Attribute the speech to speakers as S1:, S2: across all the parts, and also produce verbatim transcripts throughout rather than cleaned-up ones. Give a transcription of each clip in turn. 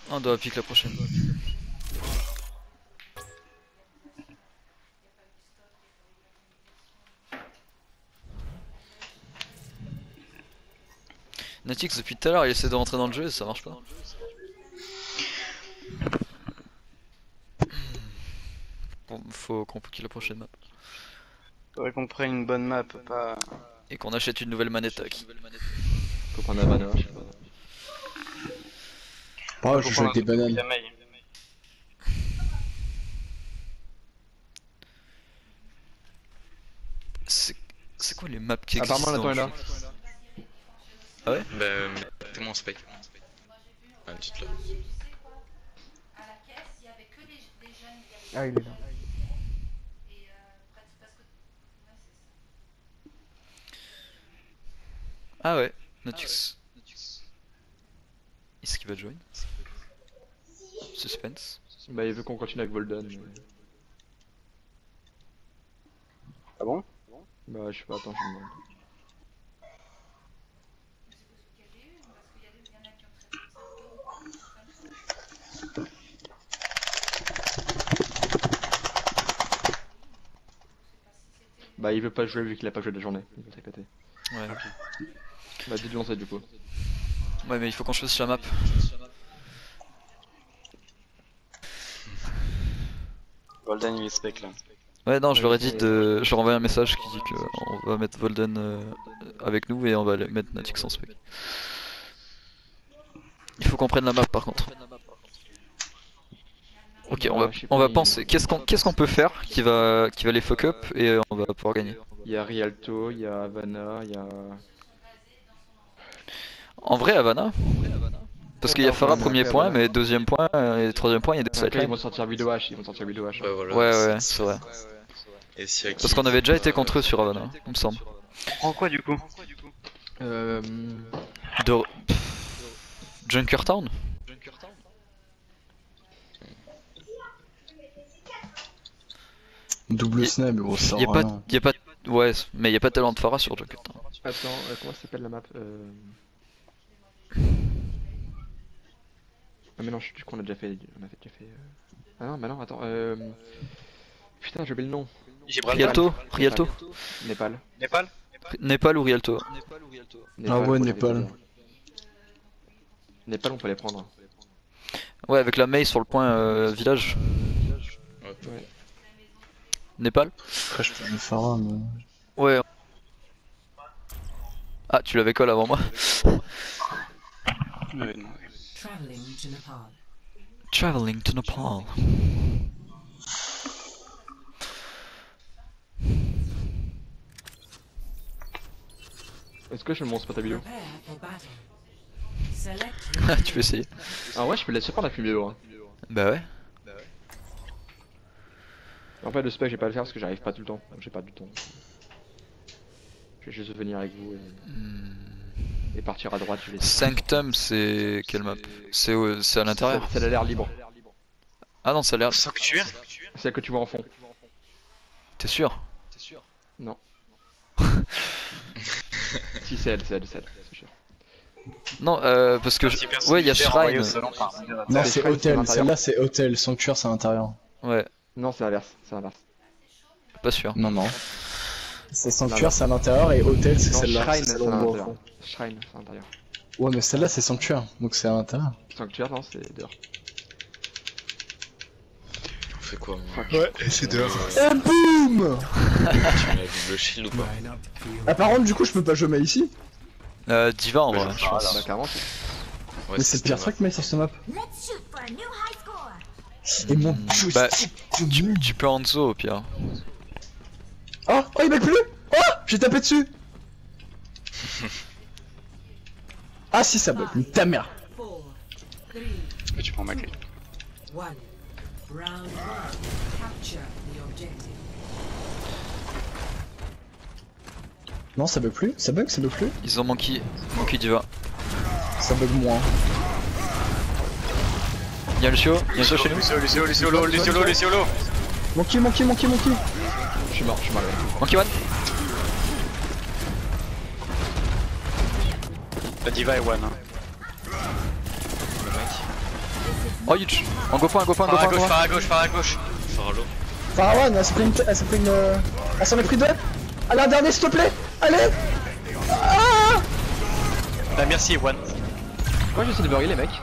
S1: On doit piquer la prochaine. Natix depuis tout à l'heure il essaie de rentrer dans le jeu et ça marche pas. Bon, faut qu'on pique la prochaine map.
S2: Faudrait qu'on prenne une bonne map, pas...
S1: Et qu'on achète une nouvelle manette qui.
S3: Faut prendre Havana, je sais pas.
S4: Oh, je joue avec des bananes.
S1: C'est quoi les maps qui existent?
S3: Apparemment la temps est là.
S1: Ah ouais?
S5: Bah mettez-moi en spec. Ah, dites-le.
S3: Ah il est là.
S1: Ah ouais, Natix. Est-ce qu'il va join? Suspense.
S3: Bah il veut qu'on continue avec Volden. Mais...
S2: Ah bon?
S3: Bah je sais pas, attends je me demande. Bah il veut pas jouer vu qu'il a pas joué de la journée, il veut s'éclater.
S1: Ouais.
S3: Bah dis-lui lancer du coup.
S1: Ouais mais il faut qu'on choisisse la map.
S2: Golden il est spec là.
S1: Ouais non je leur ai dit de... Je leur ai envoyé un message qui dit qu'on va mettre Volden euh, avec nous et on va mettre Natix en spec. Il faut qu'on prenne la map par contre. Ok, on va, on va penser. Qu'est-ce qu'on qu'est-ce qu'on peut faire qui va, qui va les fuck up et on va pouvoir gagner.
S3: Il y a Rialto, il y a Havana, il y a...
S1: En vrai Havana. Parce qu'il y a Farah premier point, mais deuxième point et troisième point il y a des
S3: Après, ils
S1: sidelines.
S3: vont sortir vidéo H, ils vont sortir vidéo H.
S5: Bah voilà.
S1: Ouais ouais, c'est vrai.
S5: Et si à qui...
S1: Parce qu'on avait déjà été contre eux sur Havana, il me semble.
S2: On prend quoi du coup?
S3: Euh...
S1: De... Junkertown.
S4: Double
S1: Y-
S4: snap, gros, ça
S1: Y a
S4: sert à
S1: pas,
S4: rien.
S1: y a pas, ouais, mais y a pas tellement de Farah sur Junkertown.
S3: Attends, euh, comment ça s'appelle la map euh... Ah mais non, je sais qu'on a déjà fait... On a déjà fait... Euh... Ah non, bah non, attends, euh... Putain, j'ai oublié le nom.
S1: Rialto, Rialto,
S3: Népal.
S2: Népal?
S1: Népal ou Rialto.
S4: Ah ouais,
S3: faut
S4: Népal.
S3: les- Népal, on peut les prendre.
S1: Ouais, avec la Mei sur le point euh, village.
S3: Ouais.
S1: Népal.
S4: Après, je peux jouer Farah, mais.
S1: Ouais. Ah, tu l'avais call avant moi.
S2: Ouais, non.
S6: Traveling to Nepal.
S1: Traveling to Nepal.
S3: Est-ce que je me montre pas ta vidéo?
S6: Prepare for battle. Select
S1: Tu peux essayer.
S3: Ah ouais, je peux laisser prendre la vidéo. Hein.
S1: Bah ouais.
S3: En fait, le spec, je vais pas le faire parce que j'arrive pas tout le temps. J'ai pas du temps. Je vais juste venir avec vous et, et partir à droite. Je vais...
S1: Sanctum, c'est quelle map? C'est au- c'est à l'intérieur.
S3: C'est l'air libre.
S1: Ah non, ça a l'air.
S2: Sanctuaire?
S3: C'est celle que tu vois en fond.
S1: T'es sûr?
S3: Non. Si, c'est elle, c'est elle, c'est elle, c'est sûr.
S1: Non, euh, parce que je... ouais, il y a Shrine.
S4: Non,
S3: C'est
S4: c'est
S3: Shrine, c'est à
S4: Hôtel,
S3: l'intérieur.
S4: celle-là c'est Hôtel, Sanctuaire c'est à l'intérieur.
S1: Ouais,
S3: Non, c'est l'inverse, c'est l'inverse.
S1: pas sûr.
S4: Non, non. C'est Sanctuaire c'est à l'intérieur et Hôtel c'est
S3: Non,
S4: celle-là.
S3: Shrine,
S4: c'est
S3: c'est
S4: celle
S3: à
S4: où on voit au
S3: l'intérieur.
S4: fond.
S3: Shrine, c'est à l'intérieur.
S4: Ouais, mais celle-là c'est Sanctuaire, donc c'est à l'intérieur.
S3: Sanctuaire, non, c'est dehors.
S5: On fait quoi moi?
S4: Ouais, et c'est dehors.
S5: Euh,
S4: Et boum.
S5: Tu mets la double shield ou pas?
S4: Ah, par contre, du coup, je peux pas jouer Mei ici.
S1: Euh, Diva en vrai, je
S3: Ah,
S1: pense.
S3: bah, carrément, c'est-
S5: Ouais,
S4: Mais c'est le pire
S5: ça.
S4: truc, Mei sur ce map.
S7: Let's shoot for a new high score.
S4: Et mon
S1: Bah,
S4: joystick.
S1: tu, tu peux Hanzo au pire.
S4: Oh, oh, il bug plus. Oh, j'ai tapé dessus. Ah si, ça bug. Ta mère.
S6: four, three,
S2: Mais tu prends ma clé.
S6: one. Round one. Capture the objective.
S4: Non, ça bug plus. Ça bug, ça bug plus.
S1: Ils ont manqué, manqué Diva.
S4: Ça bug moins.
S1: Y'a le Lucio, y'a un Lucio chez nous.
S2: Lucio, Lucio, Luciolo, Luciolo, Luciolo.
S4: Monkey, monkey, monkey, monkey.
S3: Je suis mort, je suis mort.
S1: Monkey One.
S2: La diva est one. Hein.
S5: Le mec.
S1: Oh huge. En go point, go point, go
S2: Phare à
S1: point, go
S2: gauche,
S1: point.
S2: phare à gauche, phare à gauche.
S5: Faralo.
S4: Pharaon, elle s'est pris une. Elle s'est pris une. euh, Elle s'en est pris deux. Allez, un dernier, s'il te plaît. Allez. Ah.
S2: Bah merci, One.
S3: Pourquoi j'essaie de burger les mecs?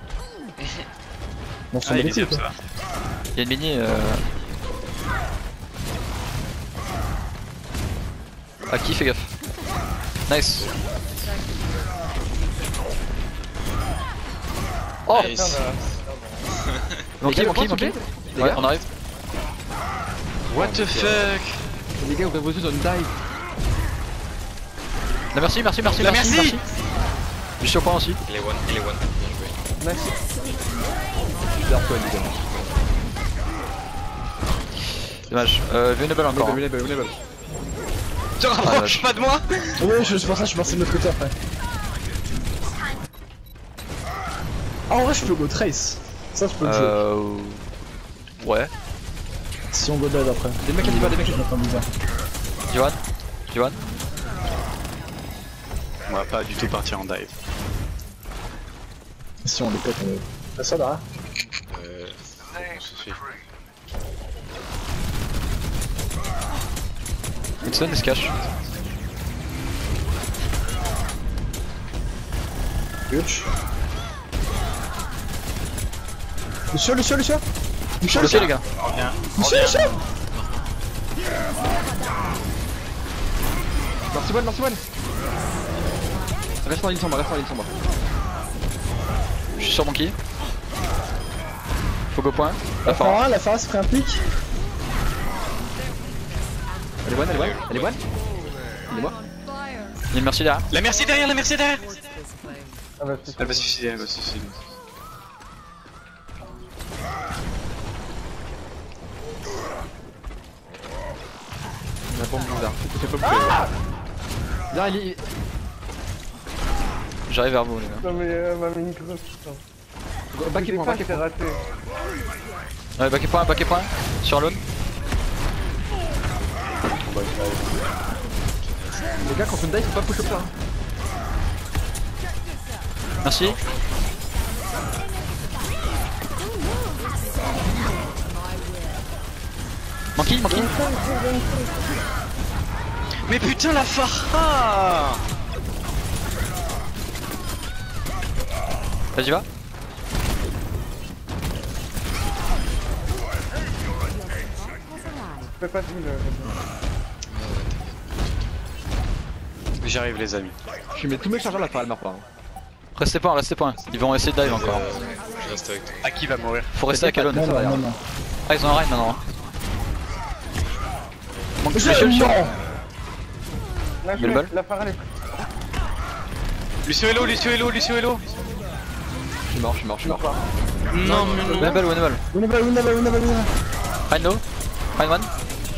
S4: Bon,
S2: Ah, il est diable, ça.
S1: Il y a une mini. Euh... Ah, qui fais gaffe. Nice. Oh!
S5: Nice.
S1: Monkey, monkey, monkey.
S3: Les
S1: Ouais,
S3: gars,
S1: on arrive.
S2: What the fuck?
S3: les gars, ouvrez vos yeux dans une dive.
S1: La merci, merci, merci,
S2: La
S1: merci.
S2: merci.
S1: Je suis sur point aussi.
S5: Il est one, il est one. Bien joué.
S3: Bizarre, toi, les gars.
S1: Dommage. Euh, Vulnerable encore. hein.
S3: Vulnerable, vulnerable.
S2: Te rapproche pas de moi.
S4: Ouais, je- c'est pour ça que je suis passé de l'autre côté après. Ah, en vrai, je peux go trace. Ça, je peux le jouer.
S1: Euh. Ouais.
S4: Si on go dead après.
S3: Des mecs à diva, des mecs à diva.
S4: J'entends bizarre.
S1: Johan Johan
S2: On va pas du tout partir en dive.
S4: Si on les pète, on est. Fais ça là.
S5: Euh. On se fait.
S1: Winston il se cache.
S4: Huge. Lucio, Lucio, Lucio. Lucio,
S1: Ok les gars.
S4: Lucio, Lucio.
S3: Merci one, merci one. Reste en ligne sans moi, reste en ligne sans moi.
S1: Je suis sur Monkey. Faut go point. La
S4: La
S1: Phara.
S4: Phara, la Phara se ferait un pic.
S3: Elle est one, elle est one, elle est one. Il est moi.
S1: Il y a une merci derrière.
S2: La merci derrière, la merci derrière.
S4: Ah bah,
S2: Elle va se suicider, elle va se suicider.
S3: La bombe bizarre. C'est pas ah là, il est.
S1: J'arrive vers vous les gars.
S8: Non mais elle m'a mis une grosse putain.
S3: Back et
S8: Je sais
S3: point,
S8: pas,
S3: back et
S8: c'est
S3: point.
S8: raté.
S1: Ouais, back et point, back et point. Sur l'aune.
S3: Les gars, quand on dive, faut pas push up là. hein.
S1: Merci. Monkey, Monkey.
S2: Mais putain la Phara.
S1: Vas-y va.
S8: Je peux pas deviner.
S2: J'arrive les amis.
S3: Je mets tous mes chargeurs là, elle meurt pas. hein.
S1: Restez point, restez point. Ils vont essayer de dive encore.
S5: Euh, je reste avec toi.
S2: À qui va mourir?
S1: Faut rester à Kalon.
S4: Non, non, non, non.
S1: Ah ils ont un raid maintenant. Monkey,
S4: Je-
S1: Lucio, Lucio.
S4: non.
S8: Là, je
S1: Mais le
S8: mets
S1: bal
S8: la Phara, elle est.
S2: Lucio Hello, Lucio Hello, Lucio Hello.
S3: Je suis mort, je suis mort, je suis mort.
S2: Non, mais non.
S1: Winnable, winnable.
S4: Winnable, winnable, winnable, winnable.
S1: Find low. Find one.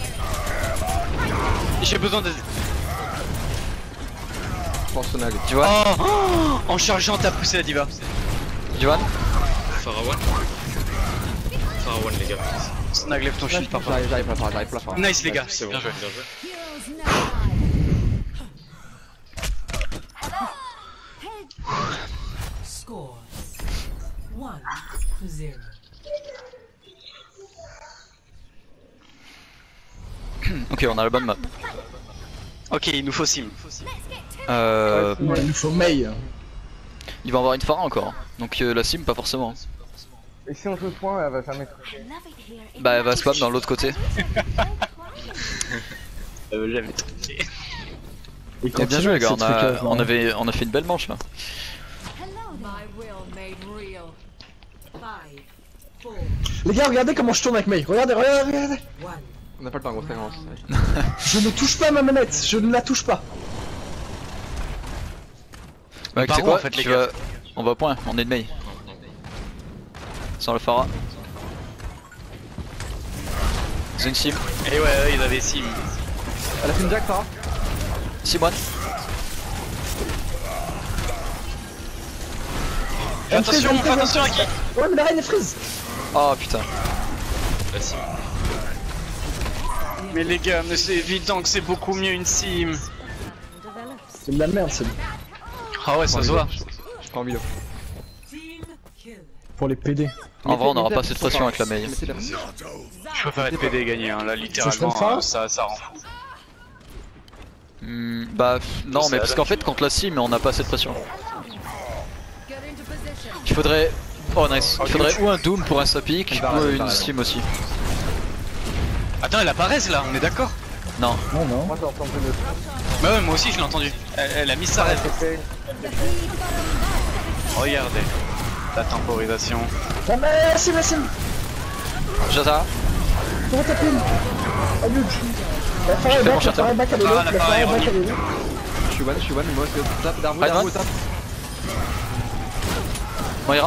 S2: J'ai besoin de.
S3: Je pense Sonag.
S1: Tu vois
S2: Oh, oh, en chargeant, t'as poussé la diva.
S1: Johan.
S5: Phara one. Phara one, les gars.
S2: Snag, lève ton shield, papa.
S3: J'arrive, j'arrive la Phara, j'arrive la Phara.
S2: Nice les gars,
S5: C'est bon,
S2: bien
S5: bien
S2: joué.
S5: joué.
S6: Score one to zero.
S1: Ok, on a la bonne map.
S2: Ok, il nous faut sim.
S1: Euh,
S4: Ouais, il nous faut Mei.
S1: il va avoir une Phara encore. Donc euh, la sim pas forcément.
S8: Et si on joue point, elle va jamais toucher.
S1: Bah elle va spam dans l'autre côté.
S2: Euh, jamais touché.
S4: Et
S1: Eh, bien joué les gars, on
S4: ces trucs,
S1: a,
S4: euh,
S1: on, avait, on a fait une belle manche là.
S6: My will made real. Five, four,
S4: Les gars, regardez comment je tourne avec Mei. Regardez, regardez, regardez.
S6: one.
S3: On n'a pas le temps, gros, c'est grand.
S4: Je ne touche pas ma manette. Je ne la touche pas.
S1: Bah,
S2: par
S1: tu sais
S2: où,
S1: quoi
S2: en fait, les
S1: tu
S2: gars
S1: vas... On va au point, on est de Mei. Sans le Phara. Ils ont une sim.
S2: Et ouais, ouais, ils avaient sim.
S3: Elle a fait une jack, Phara.
S1: Simone.
S2: Fais attention,
S4: Freeze,
S2: fais
S4: freeze,
S2: attention à qui?
S4: Ouais, mais la reine est freeze.
S1: Oh putain.
S5: La sim.
S2: Mais les gars, mais c'est évident que c'est beaucoup mieux une sim.
S4: C'est de la merde, c'est.
S2: Ah ouais, ça se voit.
S3: Je prends en milieu.
S6: Team kill.
S4: pour les P D.
S1: En vrai, on aura pas assez de pression avec la Mei.
S2: Je préfère être P D et gagner, hein. Là littéralement
S4: Ça,
S2: euh, ça, ça rend fou.
S1: Hmm, bah pff, non,
S2: Ça,
S1: mais parce
S2: là,
S1: qu'en
S2: tu-
S1: fait, contre la sim, on a pas assez de pression. Il faudrait. Oh nice. Il faudrait ou un Doom pour un Sapic,
S3: va
S1: ou
S3: raison,
S1: une
S3: t'as raison.
S1: sim aussi.
S2: Attends, elle apparaît là, on est d'accord?
S1: Non.
S4: Non, non.
S8: Moi j'ai entendu le
S2: Bah ouais, moi aussi je l'ai entendu. Elle, elle a mis sa rêve.
S8: T P.
S2: Regardez. La temporisation.
S4: Ah, mais sim, la sim.
S1: Jaza.
S4: Comment t'as pin? Ah, nul. La Pharah est
S1: fais mon
S4: back, la
S1: château.
S4: Pharah est back, elle est
S2: Ah,
S4: low.
S2: la
S4: La
S2: Pharah
S4: Pharah
S2: est
S4: est back,
S2: revenue.
S4: elle est low.
S3: Je suis one, je suis one, moi c'est tap, Darbo,
S1: Right,
S3: Darbo,
S1: man.
S3: tap.
S1: Moira.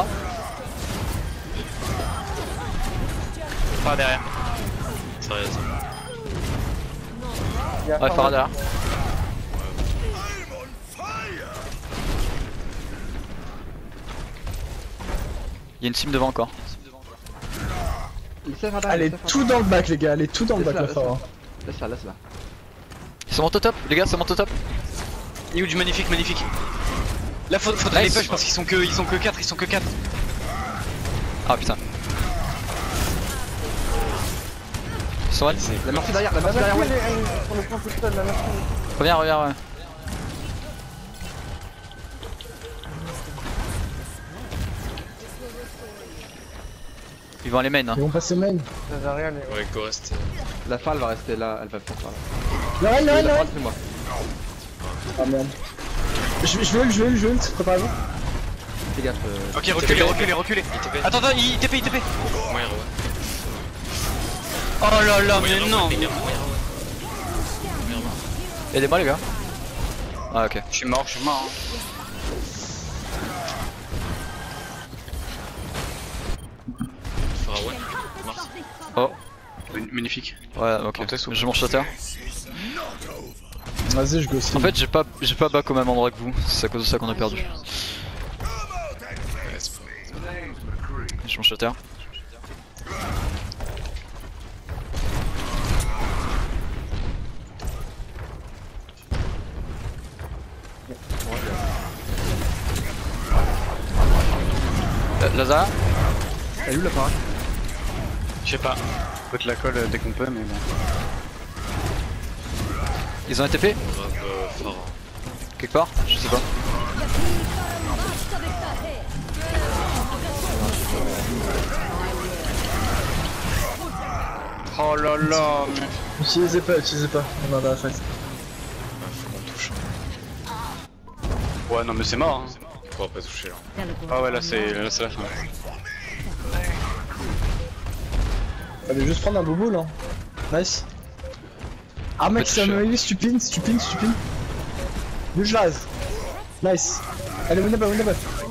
S2: Pas derrière.
S5: Sérieux.
S8: Il y a
S1: Ouais, Farah derrière. Il y a une sim devant encore.
S3: Laisse-la faire
S4: Elle est tout dans le bac, les gars, elle est tout dans le bac,
S3: Laisse-la,
S4: la Pharah.
S3: Laisse-la, laisse-la.
S1: Ça monte au top, les gars, ça monte au top.
S2: Huge, magnifique, magnifique. Là faut- faudrait
S1: Nice.
S2: les push parce qu'ils sont que ils sont que quatre, ils sont que quatre.
S1: Ah putain. Ils sont one.
S3: La Mercy derrière, la
S8: La
S3: Mercy derrière,
S8: Mercy,
S3: ouais.
S8: elle est elle est sur le point toute seule, la Mercy.
S1: Reviens, reviens, ouais. Ils vont aller main, hein.
S4: Ils vont passer main.
S8: La Zarya, elle est.
S5: Ouais, Go reste.
S3: La Fa elle va rester là, elle va faire par là.
S4: Lorraine, Lorraine,
S3: La Fa,
S4: Lorraine.
S3: c'est moi.
S4: Ah merde. Je je vais ult, je vais ult, je vais ult, préparez-vous.
S3: Fais gaffe. euh,
S2: Ok, reculez, reculez, reculez.
S5: I T P.
S2: Attends, attends, il T P, il T P.
S5: Moira, ouais.
S2: Oh là là, mais
S5: Moira,
S2: non.
S5: les gars, Moira, ouais.
S1: Aidez-moi, les gars. Ah, ok.
S2: Je suis mort, je suis mort. hein.
S5: Farah, ouais. Mars.
S1: Oh,
S2: Magnifique.
S1: ouais, ok.
S2: Montez sous.
S1: J'ai mon shatter.
S4: Vas-y, je go sim.
S1: En fait, j'ai pas, j'ai pas back au même endroit que vous. C'est à cause de ça qu'on a perdu.
S5: Ouais, c'est pas-
S1: J'ai mon shatter. La- Lazare.
S3: Elle est où la Fa?
S2: Je sais pas. Faut te la colle dès qu'on peut, mais bon.
S1: Ils ont un T P
S5: Grave, euh, Farah.
S1: quelque part. Je sais pas.
S2: Oh là là. mais-
S4: Utilisez pas, utilisez pas. On a dans la fight.
S5: Ouais, faut qu'on touche.
S2: Ouais, non, mais c'est mort. Hein.
S5: On pourra pas toucher là.
S2: Ah ouais, là c'est là, c'est la fin.
S4: Fallait juste prendre un bobo là. Nice. Ah mec, c'est un
S1: toucher.
S4: melee, stupide, stupide, stupide. Bouge la raise. Nice. Allez, winnable, winnable.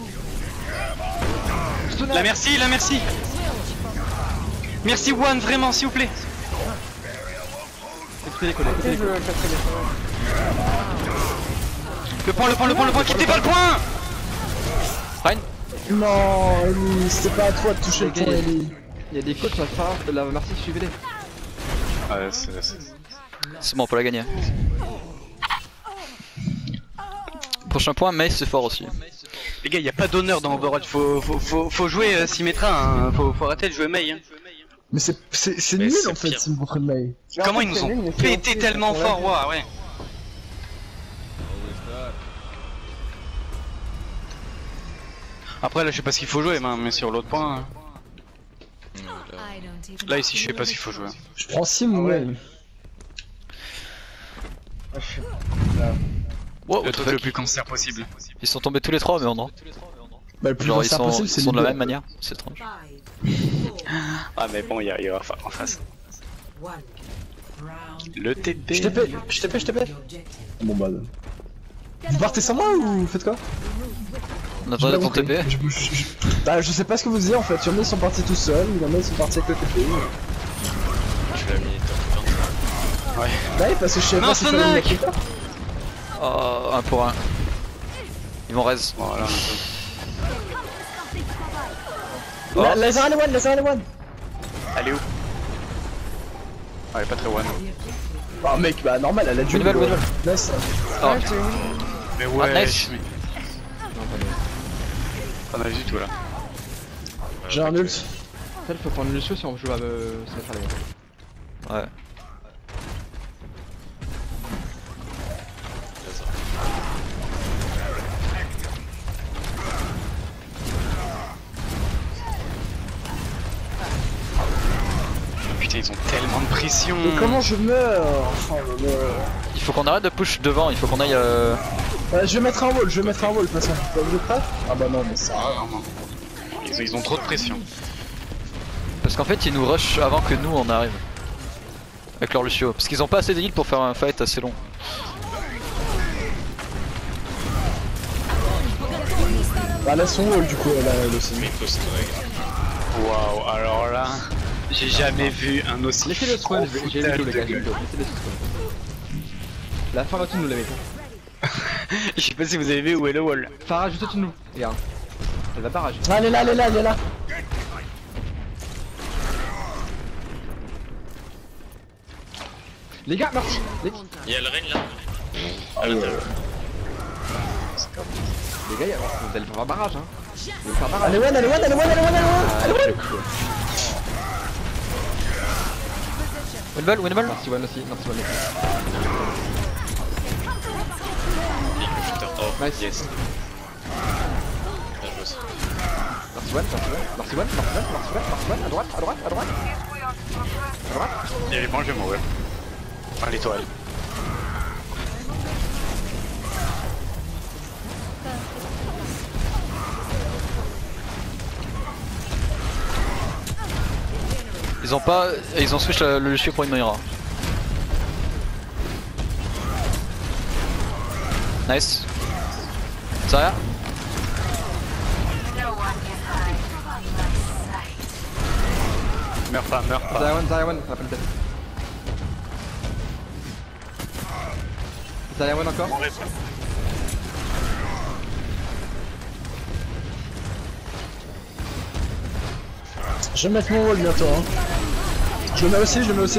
S2: La merci, la merci. Merci One, vraiment, s'il vous plaît.
S3: Écoutez les collègues,
S8: Ok, je
S3: écoutez les collègues.
S8: vais casser les soins.
S2: Le point, le point, le point, le point, quittez pas le point.
S1: Ryan.
S4: Non, Ellie, c'était pas à toi de toucher le
S3: Les gars,
S4: point,
S3: il y a-
S4: Ellie.
S3: Il y a des fautes sur la Fa, la Mercy, suivez-les.
S2: Ouais, c'est c'est-
S1: C'est bon, on peut la gagner. Prochain point, Mace c'est fort aussi.
S2: Les gars, y a pas d'honneur dans Overwatch, faut, faut, faut, faut jouer euh, Symmetra, hein. faut, faut arrêter de jouer Mei. Hein.
S4: Mais c'est c'est- c'est
S5: Mais
S4: nul
S5: c'est
S4: en fait,
S5: pire.
S4: Sim contre Mei.
S8: Mais en
S2: Comment
S8: fait,
S2: ils nous
S8: c'est
S2: ont
S8: nul, mais c'est
S2: pété
S8: aussi-
S2: tellement
S8: on l'a
S2: fort,
S8: dit.
S2: ouais, ouais. Après là je sais pas ce qu'il faut jouer, mais mais sur l'autre point. hein.
S5: Non, là.
S2: Là ici je sais pas ce qu'il faut jouer.
S4: Je prends Sim ou
S8: ouais.
S4: Mei.
S8: Ah, je sais pas.
S1: Wow,
S2: Le
S1: what the
S2: truc le
S1: fuck.
S2: plus cancer possible.
S1: Ils sont tombés tous les trois, mais en non.
S4: Bah, le plus
S1: Genre ils
S4: cancer
S1: sont,
S4: possible,
S1: ils
S4: c'est
S1: sont de
S4: les
S1: la
S4: deux.
S1: même manière. C'est étrange.
S2: Ah mais bon, il y a, y a en face.
S6: One. Round.
S2: Le T P.
S4: Je T P, je T P, je T P.
S6: Objective.
S4: Bon bah. Vous partez sans moi ou vous faites quoi?
S1: On
S4: J'ai
S1: attendait
S4: pas
S1: ton
S4: compris.
S1: T P.
S4: Je, je- je- Bah je sais pas ce que vous disiez en fait, il y en a ils sont partis tout seuls, il y en a ils sont partis avec le T P.
S5: Tu l'as mis top vingt.
S2: Ouais.
S4: Bah oui parce que je sais
S2: Non,
S4: pas si fallait
S2: Sonic
S4: le mettre ou pas.
S1: Oh, un pour un. Ils vont raise.
S2: Voilà.
S4: La- Laser and one, laser and one.
S2: Elle est où? Ah, elle est pas très one.
S4: Bah mec, bah normal, elle a du
S1: Winnable, winnable.
S4: Nice.
S1: Oh,
S2: Mais
S1: Ah,
S2: ouais,
S1: nice.
S2: je- Pas mal du tout là.
S4: J'ai un ult.
S3: En fait, il faut prendre Lucio si on joue à me se mettre à l'air.
S1: Ouais.
S2: Putain, ils ont tellement de pression.
S4: Mais comment je meurs? Oh là là.
S1: Il faut qu'on arrête de push devant, il faut qu'on aille. Euh...
S4: Ouais, je vais mettre un wall, je vais mettre un wall de toute façon. Vous êtes prêts? Ah bah non, mais ça.
S2: Ah, non, non. Ils, ils ont trop de pression.
S1: Parce qu'en fait, ils nous rush avant que nous on arrive. Avec leur Lucio. Parce qu'ils ont pas assez de heal pour faire un fight assez long.
S4: Bah laisse son wall du coup, là, elle aussi.
S5: Mais faut se
S2: Waouh, alors là, j'ai jamais vu un aussi.
S3: Laissez le spawn,
S2: faux
S3: j'ai le
S2: foutage
S3: les gars,
S2: de
S3: j'ai le
S2: gueule.
S3: Laissez le spawn. La fin va tout nous les mecs.
S2: Je sais pas si vous avez vu où est le wall.
S3: Farah juste au-dessus de nous, regarde. Elle va barrage.
S4: Ah, elle est là, elle est là, elle est là.
S3: Les gars, merci. Les,
S5: Il y a le Reine là.
S3: Ah, ouais. Les gars, vous allez faire un barrage hein. Vous allez faire barrage.
S4: Elle est one, elle est one, elle est one, elle est one, elle est one.
S3: Ah,
S4: Elle est one.
S1: Winnball, Winnball.
S3: Merci One aussi, merci One aussi.
S5: Putain, oh,
S3: Nice.
S5: yes. Bien joué aussi.
S3: Merci One, merci One, merci One, merci One, merci One, merci One, à droite, à droite, à droite. À droite.
S2: Et moi je vais mourir. Enfin, l'étoile.
S1: Ils ont pas. Ils ont switch le Lucio pour une Moira. Nice. Zarya.
S2: Meurs pas, meurs pas.
S3: Zarya One, Zarya One, la peine tête. Zarya One encore.
S4: Je vais mettre mon wall bientôt. Hein. Je le mets aussi, je le mets aussi.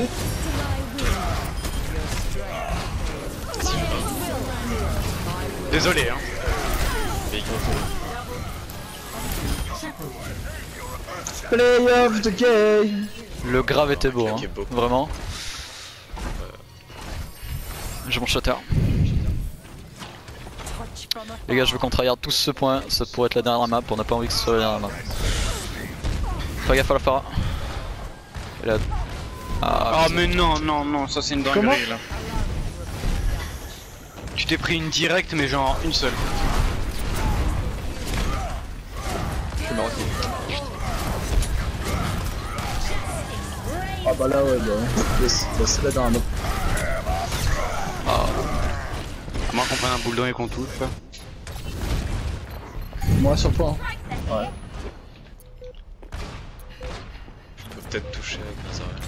S2: Désolé hein.
S4: Play of the game.
S1: Le grave était beau, hein.
S5: Ok, beau.
S1: Vraiment. J'ai mon shatter. Les gars, je veux qu'on tryhard tous ce point, ça pourrait être la dernière map, on n'a pas envie que ce soit la dernière map. Fais gaffe à la Farah. Elle a... Ah,
S2: Oh mais non, non, non, ça c'est une
S4: Comment
S2: dinguerie là. Tu t'es pris une directe mais genre une seule.
S3: Je suis mort aussi.
S4: Ah bah là ouais, bah laisse, laisse la dans un autre.
S2: À moins qu'on prenne un boule et qu'on touche quoi.
S4: Moi sur le point. Hein. Ouais.
S5: Je peux peut-être toucher avec mes oreilles.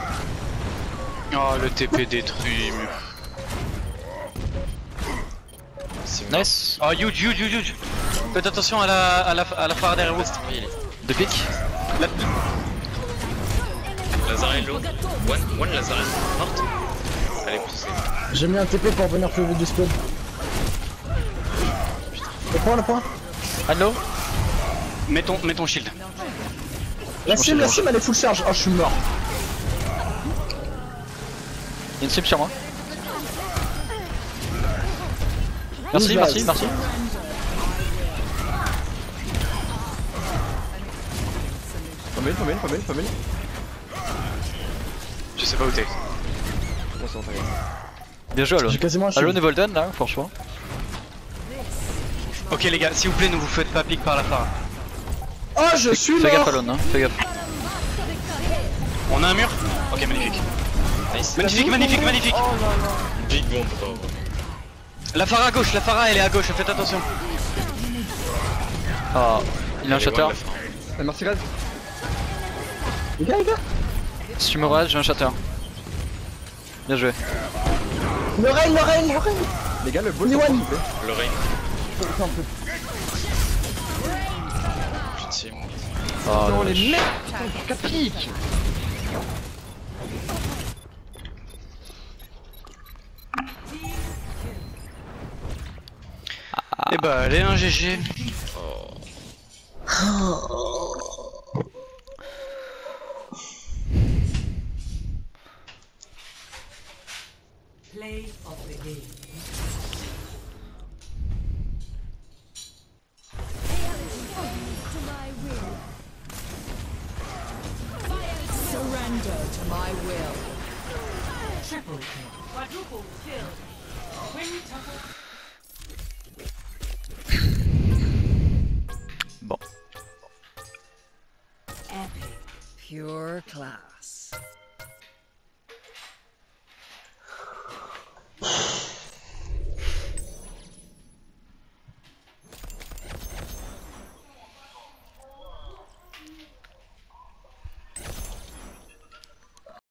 S2: Oh le T P détruit.
S5: C'est mort.
S1: nice.
S2: Oh huge, huge, huge, huge. Faites attention à la, à la, à la phare derrière vous.
S5: Oui, il est.
S1: Deux pics.
S2: La...
S5: Lazare low. One, one Lazare. Morte. Allez, poussez.
S4: J'ai mis un T P pour venir plus vite du spawn. Le point, le point.
S1: Hello.
S2: Mets ton, mets ton shield.
S4: La
S1: Je
S4: sim,
S1: m'en
S4: la
S1: suis
S4: sim elle est full charge. Oh je suis mort.
S1: Il y a une sim sur moi. Merci,
S4: Ouh,
S1: merci,
S4: nice.
S1: merci.
S3: Famille, famille, famille, famille.
S2: Je sais pas où t'es.
S3: Bon, c'est bon, t'inquiète.
S1: Bien joué Alone.
S4: J'ai quasiment un shield.
S1: Alone et Volden là, franchement.
S2: Ok les gars, s'il vous plaît ne vous faites pas pique par la phare.
S4: Oh je suis
S1: Fais gaffe
S4: mort.
S1: Alone, hein. Fais gaffe.
S2: On a un mur. Ok magnifique.
S5: Nice.
S2: Magnifique, magnifique, magnifique.
S5: Big bomb, pas.
S2: La phare à gauche, la phare elle est à gauche, faites attention.
S1: Ah, il a un
S5: Allez,
S1: shatter.
S5: one, la fin.
S3: Eh, merci Red.
S4: Les gars, les gars.
S1: Si tu me raides, j'ai un shatter. Bien joué.
S4: Le rain, le rain, le rain.
S3: Les gars, le ball,
S4: Only
S3: s'il
S4: one.
S3: vous plaît.
S5: Le Reine.
S3: S'il vous plaît.
S5: Je tire.
S1: Ah,
S3: Non,
S1: la
S3: les
S1: vache.
S3: mecs, quatre piques.
S2: Et bah allez un G G.
S5: Oh.
S6: Surrender to my will. Triple kill. Quadruple kill. Quintuple.
S1: Bon.
S6: Epic. Pure class.